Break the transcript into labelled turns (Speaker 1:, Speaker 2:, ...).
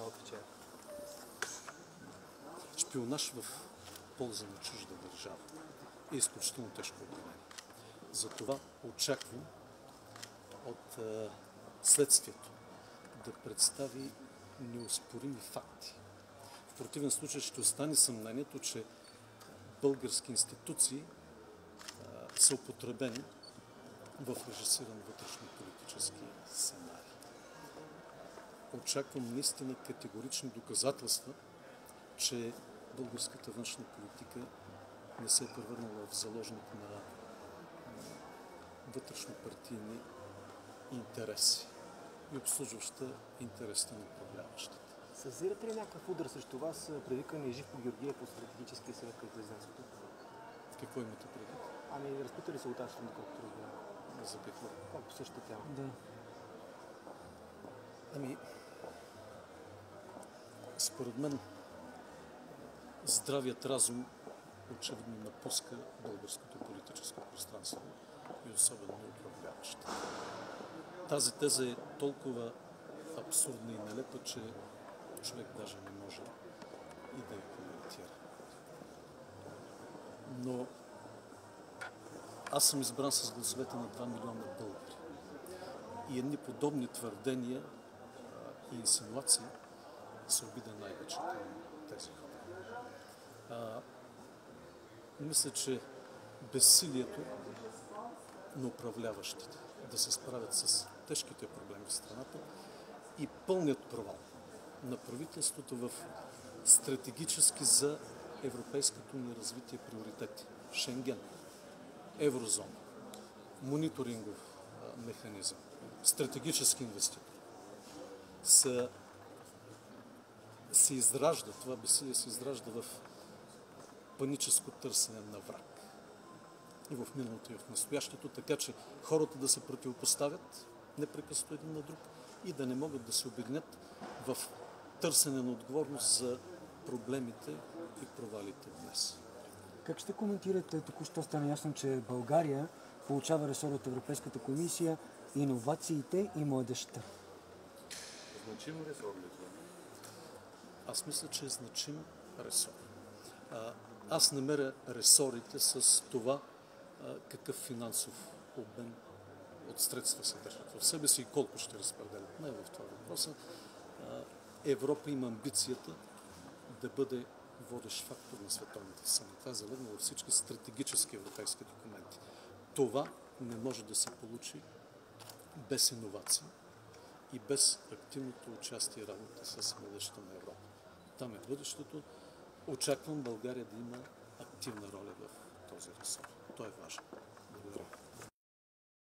Speaker 1: отвечая.
Speaker 2: Шпионаж в полза на чужда държава е изключително тежко обвинение. Затова очаквам от следствието да представи неоспорими факти. В противен случай ще остане съмнението, че български институции са употребени в режисиран вътрешно-политически сценарий. Очаквам наистина категорични доказателства, че българската външна политика не се е превърнала в заложник на вътрешно-партийни интереси и обслужваща интересите на управляващите.
Speaker 1: Съзирате ли някакъв удар срещу вас, предикан Живко Георгиев от стратегическия съвет към президентството?
Speaker 2: Какво имате предвид?
Speaker 1: Ами, разпита ли се от Ашton, доколкото разбирам?
Speaker 2: За какво?
Speaker 1: По същата тема.
Speaker 3: Да.
Speaker 2: Ами, според мен, здравият разум очевидно напуска българското политическо пространство и особено управляващите. Тази теза е толкова абсурдна и нелепа, че човек даже не може и да я коментира. Но аз съм избран с гласовете на 2 милиона българи. И едни подобни твърдения и инсинуации са обида най-вече към тези хора. Мисля, че безсилието на управляващите да се справят с тежките проблеми в страната и пълният провал на правителството в стратегически за европейското ни развитие приоритети. Шенген, еврозона, мониторингов механизъм, стратегически инвеститор. Се изражда, това безсилие се изражда в паническо търсене на враг. И в миналото, и в настоящето, така че хората да се противопоставят непрекъснато един на друг и да не могат да се обединят в търсене на отговорност за проблемите и провалите днес.
Speaker 3: Как ще коментирате, току-що стана ясно, че България получава ресор от Европейската комисия, иновациите и младежта?
Speaker 4: Значим ресор ли това?
Speaker 2: Аз мисля, че е значим ресор. Аз не меря ресорите с това какъв финансов обем от средства се държат в себе си и колко ще разпределят. Не е в това въпроса. Европа има амбицията да бъде водещ фактор на световната сцена. Това е залегнало във всички стратегически европейски документи. Това не може да се получи без иновации и без активното участие и работа с младежта на Европа. Там е бъдещето. Очаквам България да има активна роля в този ресор. Той е важен.